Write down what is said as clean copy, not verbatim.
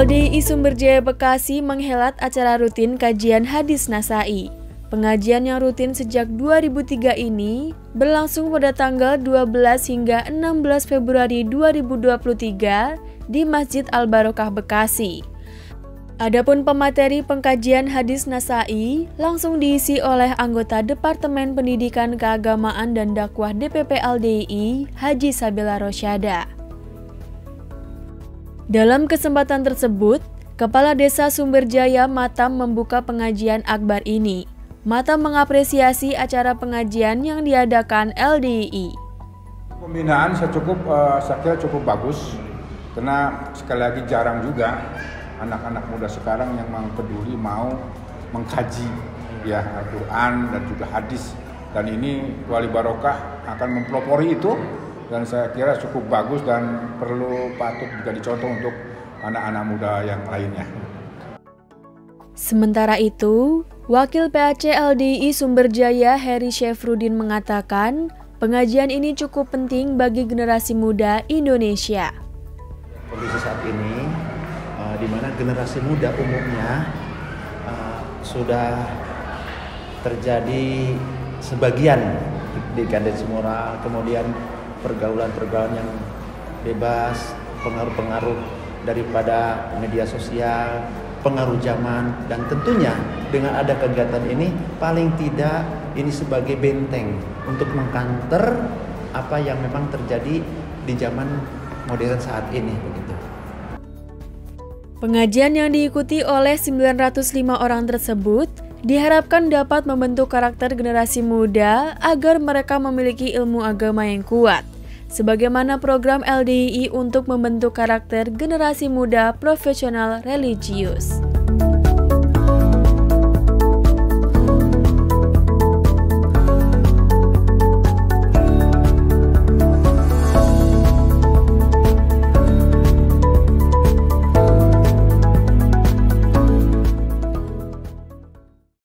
LDI Sumberjaya Bekasi menghelat acara rutin kajian hadis Nasa'i. Pengajian yang rutin sejak 2003 ini berlangsung pada tanggal 12 hingga 16 Februari 2023 di Masjid Al-Barokah Bekasi. Adapun pemateri pengkajian hadis Nasa'i langsung diisi oleh anggota Departemen Pendidikan Keagamaan dan Dakwah DPP LDI, Haji Sabila Rosyada. Dalam kesempatan tersebut, Kepala Desa Sumberjaya Matam membuka pengajian akbar ini. Matam mengapresiasi acara pengajian yang diadakan LDI. Pembinaan saya kira cukup bagus, karena sekali lagi jarang juga anak-anak muda sekarang yang peduli mau mengkaji ya Al-Quran dan juga hadis, dan ini Wali Barokah akan mempelopori itu. Dan saya kira cukup bagus dan patut juga dicontoh untuk anak-anak muda yang lainnya. Sementara itu, Wakil PAC LDI Sumberjaya Heri Syafruddin mengatakan, pengajian ini cukup penting bagi generasi muda Indonesia. Kondisi saat ini, di mana generasi muda umumnya sudah terjadi sebagian dekadensi moral, kemudian pergaulan-pergaulan yang bebas, pengaruh-pengaruh daripada media sosial, pengaruh zaman, dan tentunya dengan ada kegiatan ini paling tidak ini sebagai benteng untuk mengcounter apa yang memang terjadi di zaman modern saat ini begitu. Pengajian yang diikuti oleh 905 orang tersebut diharapkan dapat membentuk karakter generasi muda agar mereka memiliki ilmu agama yang kuat, sebagaimana program LDI untuk membentuk karakter generasi muda profesional religius.